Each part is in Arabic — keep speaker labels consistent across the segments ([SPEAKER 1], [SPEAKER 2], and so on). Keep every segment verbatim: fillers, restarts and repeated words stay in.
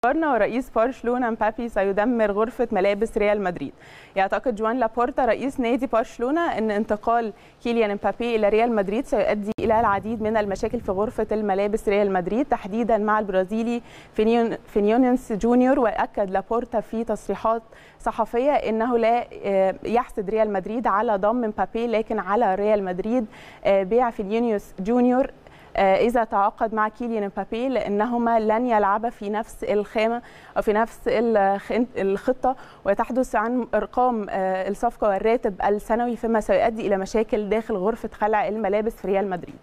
[SPEAKER 1] ورئيس برشلونة مبابي سيدمر غرفة ملابس ريال مدريد. يعتقد جوان لابورتا رئيس نادي برشلونة أن انتقال كيليان مبابي إلى ريال مدريد سيؤدي إلى العديد من المشاكل في غرفة الملابس ريال مدريد، تحديدا مع البرازيلي فينيونيوس جونيور. وأكد لابورتا في تصريحات صحفية أنه لا يحسد ريال مدريد على ضم مبابي، لكن على ريال مدريد بيع فينيونيوس جونيور إذا تعاقد مع كيليان مبابي، لأنهما لن يلعبا في نفس الخامة أو في نفس الخطة، وتحدث عن أرقام الصفقة والراتب السنوي، فيما سيؤدي إلى مشاكل داخل غرفة خلع الملابس في ريال مدريد.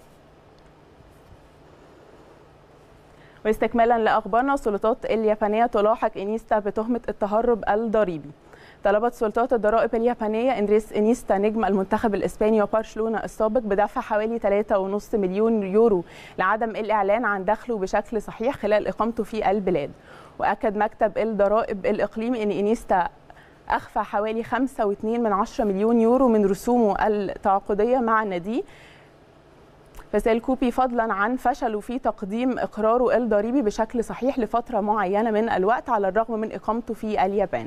[SPEAKER 1] واستكمالا لأخبارنا، السلطات اليابانية تلاحق إنيستا بتهمة التهرب الضريبي. طلبت سلطات الضرائب اليابانية إندريس إنيستا نجم المنتخب الإسباني وبرشلونة السابق بدفع حوالي ثلاثة فاصلة خمسة مليون يورو لعدم الإعلان عن دخله بشكل صحيح خلال إقامته في البلاد. وأكد مكتب الضرائب الإقليمي أن إنيستا أخفى حوالي خمسة فاصلة اثنين مليون يورو من رسومه التعاقدية مع النادي فاسيل كوبي، فضلا عن فشله في تقديم إقراره الضريبي بشكل صحيح لفترة معينة من الوقت على الرغم من إقامته في اليابان.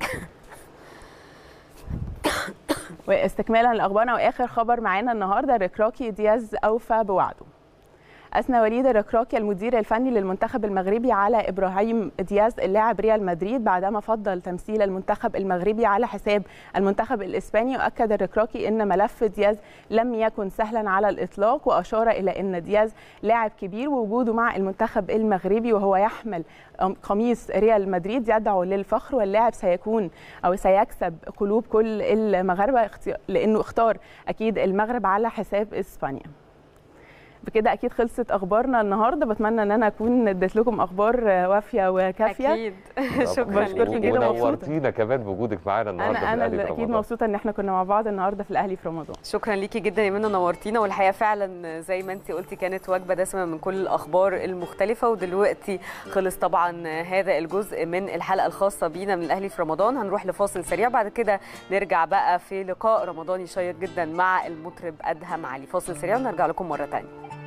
[SPEAKER 1] واستكمالا لاخبارنا واخر خبر معانا النهارده، ركراكي دياز اوفى بوعده. اثنى وليد الركراكي المدير الفني للمنتخب المغربي على ابراهيم دياز اللاعب ريال مدريد بعدما فضل تمثيل المنتخب المغربي على حساب المنتخب الاسباني. واكد الركراكي ان ملف دياز لم يكن سهلا على الاطلاق، واشار الى ان دياز لاعب كبير ووجوده مع المنتخب المغربي وهو يحمل قميص ريال مدريد يدعو للفخر، واللاعب سيكون او سيكسب قلوب كل المغاربه لانه اختار اكيد المغرب على حساب اسبانيا. بكده اكيد خلصت اخبارنا النهارده، بتمنى ان انا اكون اديت لكم اخبار وافيه وكافيه.
[SPEAKER 2] اكيد شكرا
[SPEAKER 1] بشكركم جدا،
[SPEAKER 3] ونورتينا كمان بوجودك معانا النهارده.
[SPEAKER 1] انا انا اللي اكيد مبسوطه ان احنا كنا مع بعض النهارده في الاهلي في رمضان.
[SPEAKER 2] شكرا ليكي جدا يا منى، نورتينا. والحقيقه فعلا زي ما انت قلتي كانت وجبه دسمه من كل الاخبار المختلفه. ودلوقتي خلص طبعا هذا الجزء من الحلقه الخاصه بينا من الاهلي في رمضان. هنروح لفاصل سريع، بعد كده نرجع بقى في لقاء رمضاني شيق جدا مع المطرب ادهم علي. فاصل سريع ونرجع لكم مره ثانيه.